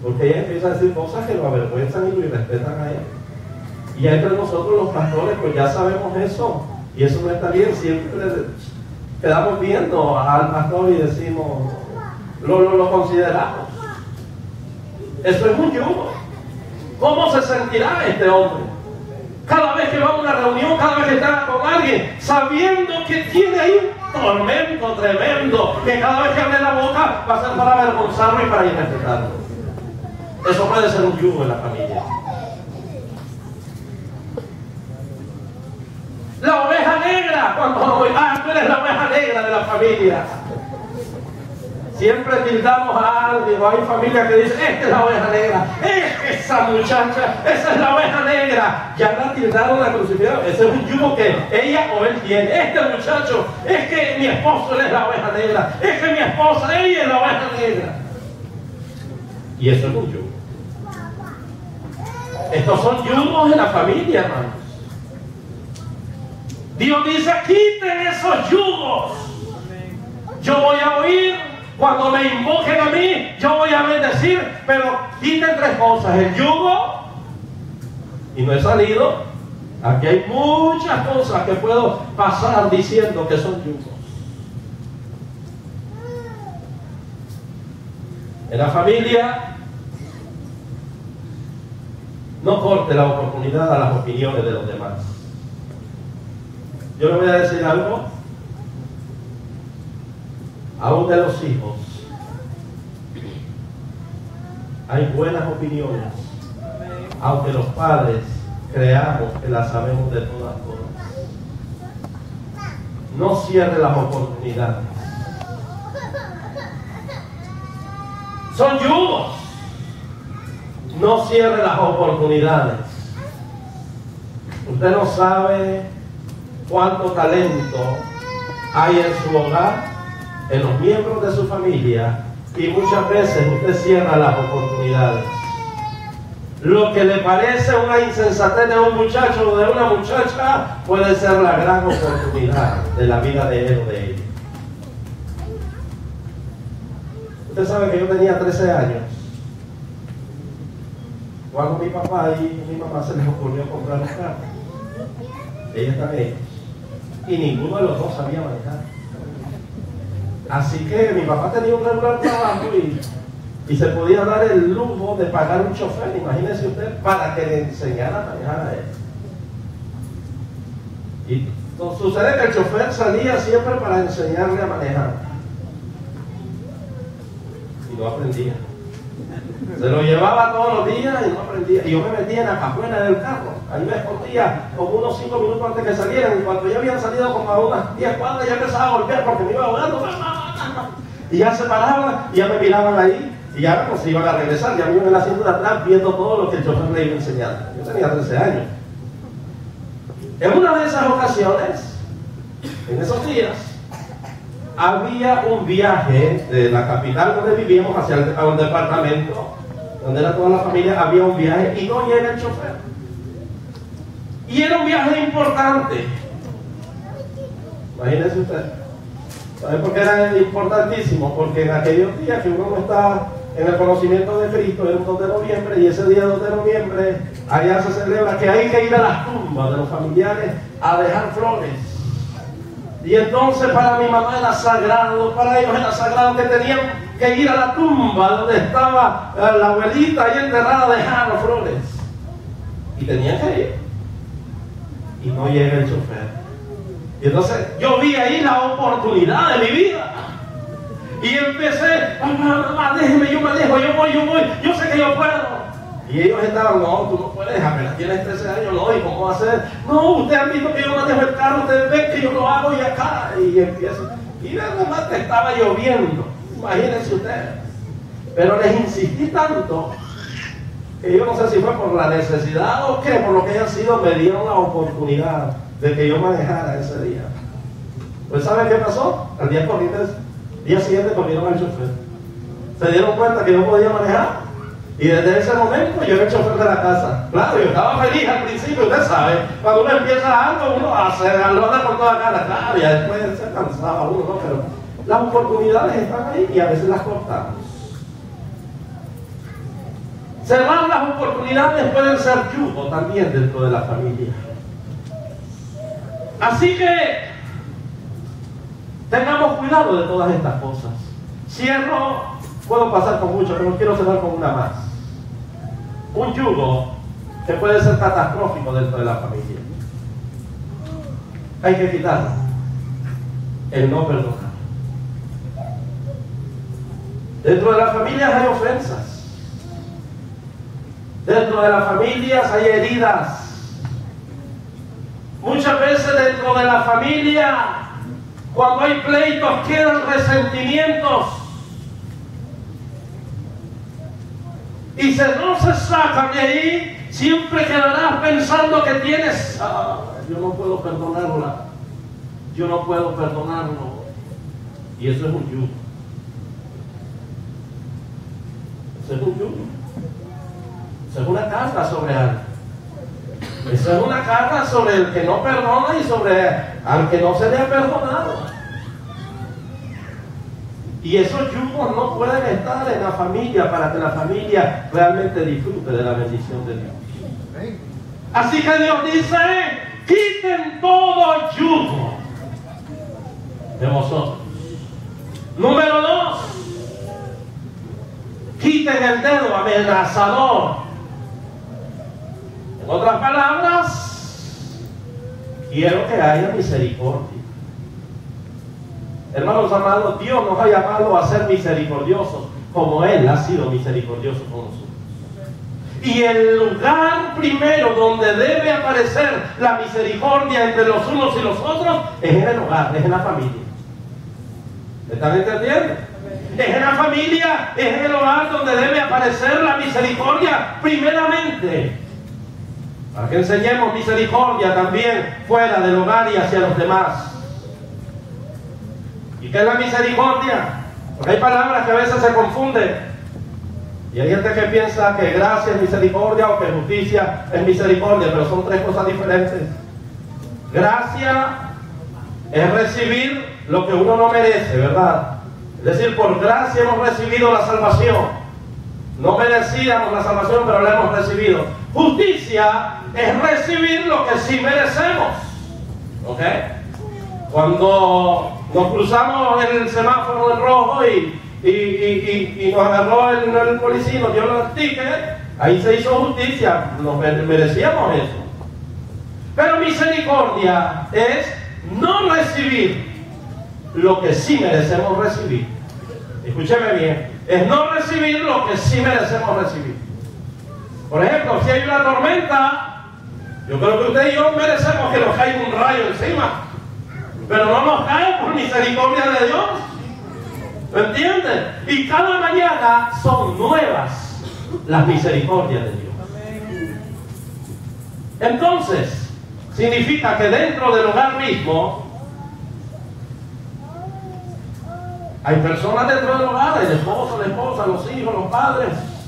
Porque ella empieza a decir cosas que lo avergüenzan y lo irrespetan a él. Y ya entre nosotros los pastores, pues ya sabemos eso. Y eso no está bien. Siempre quedamos viendo al pastor y decimos, lo consideramos. Eso es un yugo. ¿Cómo se sentirá este hombre? Cada vez que va a una reunión, cada vez que está con alguien, sabiendo que tiene ahí un tormento tremendo, que cada vez que abre la boca va a ser para avergonzarlo y para irrespetarlo. Eso puede ser un yugo en la familia. La oveja negra, cuando tú eres la oveja negra de la familia. Siempre tildamos a alguien, o hay familias que dicen, esta es la oveja negra, es esa muchacha, esa es la oveja negra. Ya la tildaron, la crucificaron. Ese es un yugo que ella o él tiene. Este muchacho, es que mi esposo es la oveja negra, es que mi esposa, ella es la oveja negra. Y eso es un yugo. Estos son yugos en la familia, hermanos. Dios dice, quiten esos yugos. Yo voy a oír. Cuando me invoquen a mí, yo voy a bendecir, pero quiten tres cosas: el yugo, y no he salido. Aquí hay muchas cosas que puedo pasar diciendo que son yugos. En la familia, no corte la oportunidad a las opiniones de los demás. Yo le voy a decir algo. Aún de los hijos hay buenas opiniones, aunque los padres creamos que las sabemos de todas formas. No cierre las oportunidades. Son yugos. No cierre las oportunidades. Usted no sabe cuánto talento hay en su hogar, en los miembros de su familia, y muchas veces usted cierra las oportunidades. Lo que le parece una insensatez de un muchacho o de una muchacha puede ser la gran oportunidad de la vida de él o de ella. Usted sabe que yo tenía 13 años cuando mi papá y mi mamá se les ocurrió comprar un carro. Ellos también. Y ninguno de los dos sabía manejar. Así que mi papá tenía un regular trabajo y se podía dar el lujo de pagar un chofer, imagínese usted, para que le enseñara a manejar a él. Y sucede que el chofer salía siempre para enseñarle a manejar. Y no aprendía. Se lo llevaba todos los días y no aprendía. Y yo me metía en la cajuela del carro. Ahí me escondía como unos 5 minutos antes que salieran. Y cuando ya habían salido como a unas 10 cuadras, ya empezaba a golpear porque me iba ahogando. Y ya se paraban y ya me miraban ahí. Y ya pues se iban a regresar. Ya me iban en el asiento de atrás viendo todo lo que el chofer le iba enseñando. Yo tenía 13 años. En una de esas ocasiones, en esos días, había un viaje de la capital donde vivíamos hacia un departamento donde era toda la familia. Había un viaje y no llega el chofer, y era un viaje importante. Imagínense usted. ¿Sabe por qué era importantísimo? Porque en aquellos días que uno no está en el conocimiento de Cristo, era un 2 de noviembre, y ese día 2 de noviembre allá se celebra que hay que ir a las tumbas de los familiares a dejar flores. Y entonces para mi mamá era sagrado, para ellos era sagrado que tenían que ir a la tumba donde estaba la abuelita ahí enterrada, a dejar flores. Y tenían que ir. Y no llega el chofer. Y entonces yo vi ahí la oportunidad de mi vida. Y empecé, mamá, déjeme, yo manejo, yo voy, yo sé que yo puedo. Y ellos estaban, no, tú no puedes, apenas tienes 13 años, no, ¿y cómo va a ser? No, ustedes han visto que yo manejo el carro, ustedes ven que yo lo hago y acá, y empiezo. Y de repente estaba lloviendo, imagínense ustedes. Pero les insistí tanto, que yo no sé si fue por la necesidad o qué, por lo que haya sido, me dieron la oportunidad de que yo manejara ese día. Pues ¿saben qué pasó? Al día siguiente corrieron al chofer. Se dieron cuenta que yo podía manejar. Y desde ese momento yo era el chofer de la casa. Claro, yo estaba feliz al principio, usted sabe. Cuando uno empieza algo, uno lo anda con toda cara. Claro, ya después se cansaba uno, ¿no? Pero las oportunidades están ahí y a veces las cortamos. Cerrar las oportunidades pueden ser yugo también dentro de la familia. Así que tengamos cuidado de todas estas cosas. Cierro, puedo pasar con mucho, pero quiero cerrar con una más. Un yugo que puede ser catastrófico dentro de la familia. Hay que quitarlo. El no perdonar. Dentro de las familias hay ofensas. Dentro de las familias hay heridas. Muchas veces dentro de la familia, cuando hay pleitos, quedan resentimientos. Y si no se sacan de ahí, siempre quedarás pensando que tienes, yo no puedo perdonarla, yo no puedo perdonarlo. Y eso es un yugo. Eso es un yugo. Eso es una carga sobre alguien. Eso es una carga sobre el que no perdona y sobre al que no se le ha perdonado. Y esos yugos no pueden estar en la familia para que la familia realmente disfrute de la bendición de Dios. Así que Dios dice, quiten todo yugo de vosotros. Número 2, quiten el dedo amenazador. En otras palabras, quiero que haya misericordia. Hermanos amados, Dios nos ha llamado a ser misericordiosos como Él ha sido misericordioso con nosotros. Y el lugar primero donde debe aparecer la misericordia entre los unos y los otros es en el hogar, es en la familia. ¿Me están entendiendo? Es en la familia, es en el hogar donde debe aparecer la misericordia primeramente. Para que enseñemos misericordia también fuera del hogar y hacia los demás. ¿Y qué es la misericordia? Porque hay palabras que a veces se confunden. Y hay gente que piensa que gracia es misericordia o que justicia es misericordia, pero son tres cosas diferentes. Gracia es recibir lo que uno no merece, ¿verdad? Es decir, por gracia hemos recibido la salvación. No merecíamos la salvación, pero la hemos recibido. Justicia es recibir lo que sí merecemos. ¿Ok? Cuando nos cruzamos en el semáforo en rojo y nos agarró el policía, nos dio los tickets, ahí se hizo justicia, nos merecíamos eso. Pero misericordia es no recibir lo que sí merecemos recibir. Escúcheme bien, es no recibir lo que sí merecemos recibir. Por ejemplo, si hay una tormenta, yo creo que usted y yo merecemos que nos caiga un rayo encima, pero no nos cae por misericordia de Dios. ¿Me entienden? Y cada mañana son nuevas las misericordias de Dios. Entonces, significa que dentro del hogar mismo hay personas dentro del hogar, el esposo, la esposa, los hijos, los padres.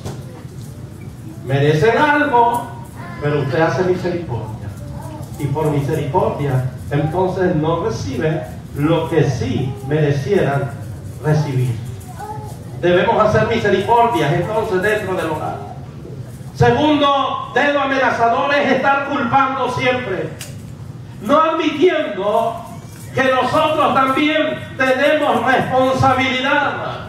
Merecen algo, pero usted hace misericordia. Y por misericordia, entonces no reciben lo que sí merecieran recibir. Debemos hacer misericordias entonces dentro del hogar. Segundo, dedo amenazador es estar culpando siempre, no admitiendo que nosotros también tenemos responsabilidad.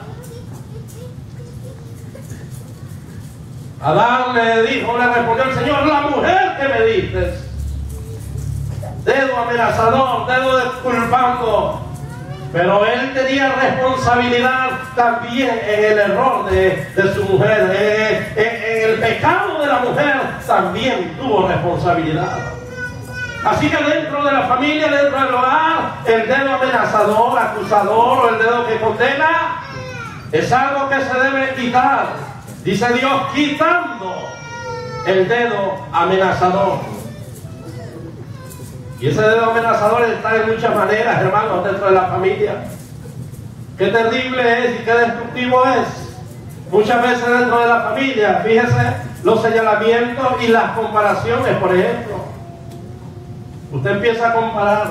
Adán le respondió al Señor, la mujer que me diste. Dedo amenazador, dedo culpando. Pero él tenía responsabilidad también en el error de su mujer. En el pecado de la mujer también tuvo responsabilidad. Así que dentro de la familia, dentro del hogar, el dedo amenazador, acusador o el dedo que condena es algo que se debe quitar. Dice Dios, quitando el dedo amenazador. Y ese dedo amenazador está de muchas maneras, hermanos, dentro de la familia. Qué terrible es y qué destructivo es. Muchas veces dentro de la familia, fíjese, los señalamientos y las comparaciones, por ejemplo. Usted empieza a comparar.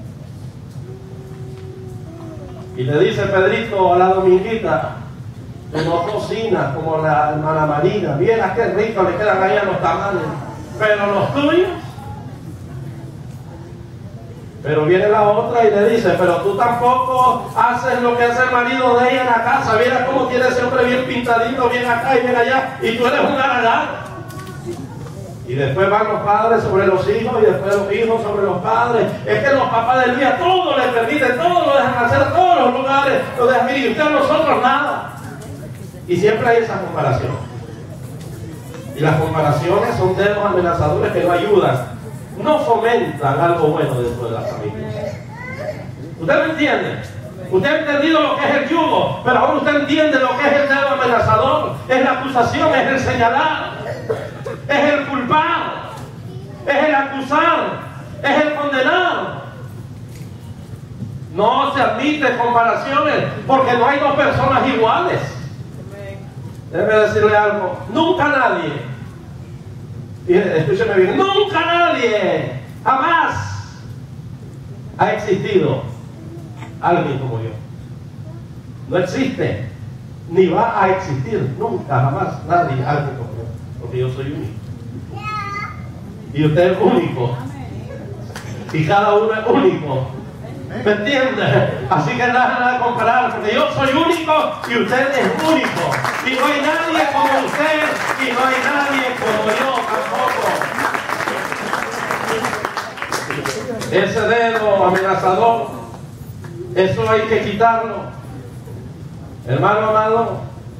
Y le dice Pedrito a la Dominguita, Tú no cocinas como la hermana Marina. Mira qué rico le quedan ahí a los tamales. Pero los tuyos. Pero viene la otra y le dice, pero tú tampoco haces lo que hace el marido de ella en la casa. Mira cómo tiene ese hombre bien pintadito, bien acá y bien allá. Y tú eres un haragán. Y después van los padres sobre los hijos y después los hijos sobre los padres. Es que los papás del día todo les permiten, todo lo dejan hacer, todos los lugares lo dejan ir. Y ustedes nosotros nada. Y siempre hay esa comparación. Y las comparaciones son dedos amenazadores que no ayudan. No fomentan algo bueno dentro de la familia. ¿Usted me entiende? Usted ha entendido lo que es el yugo, pero ahora usted entiende lo que es el dedo amenazador. Es la acusación, es el señalar, es el culpar, es el acusar, es el condenar. No se admite comparaciones porque no hay dos personas iguales. Déjeme decirle algo. Nunca nadie, escúcheme bien, nunca nadie, jamás ha existido alguien como yo. No existe, ni va a existir nunca, jamás nadie, alguien como yo, porque yo soy único. Y usted es único. Y cada uno es único. ¿Me entiende? Así que nada de comparar, porque yo soy único y usted es único. Y no hay nadie como usted y no hay nadie como yo tampoco. Ese dedo amenazador, eso hay que quitarlo. Hermano amado,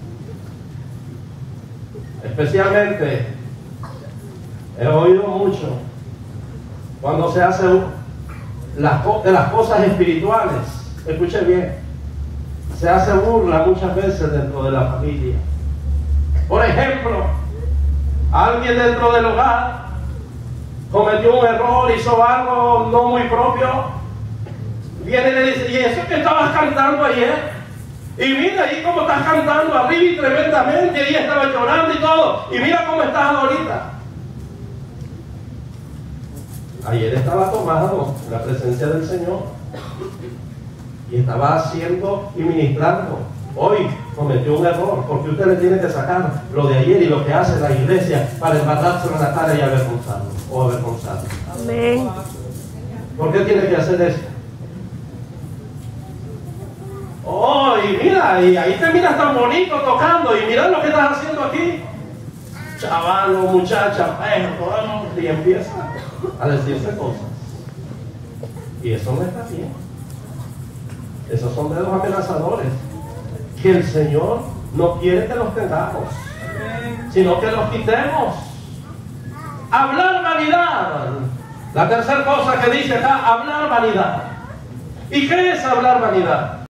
especialmente he oído mucho cuando se hace de las cosas espirituales. Escuche bien, se hace burla muchas veces dentro de la familia. Por ejemplo, alguien dentro del hogar cometió un error, hizo algo no muy propio, viene y le dice, ¿y eso que estabas cantando ayer? Y mira ahí cómo estás cantando arriba y tremendamente, y ahí estaba llorando y todo, y mira cómo estás ahorita. Ayer estaba tomado en la presencia del Señor y estaba haciendo y ministrando. Hoy cometió un error, porque usted le tiene que sacar lo de ayer y lo que hace la iglesia para embarrárselo en la cara y avergonzarlo o avergonzarlo. Amén. ¿Por qué tiene que hacer eso? Oh, y mira, y ahí te miras tan bonito tocando, y mira lo que estás haciendo aquí. Chavalo, muchacha, y empieza a decirse cosas. Y eso no está bien. Esos son dedos amenazadores que el Señor no quiere que los tengamos, sino que los quitemos. Hablar vanidad. La tercera cosa que dice acá, hablar vanidad. ¿Y qué es hablar vanidad?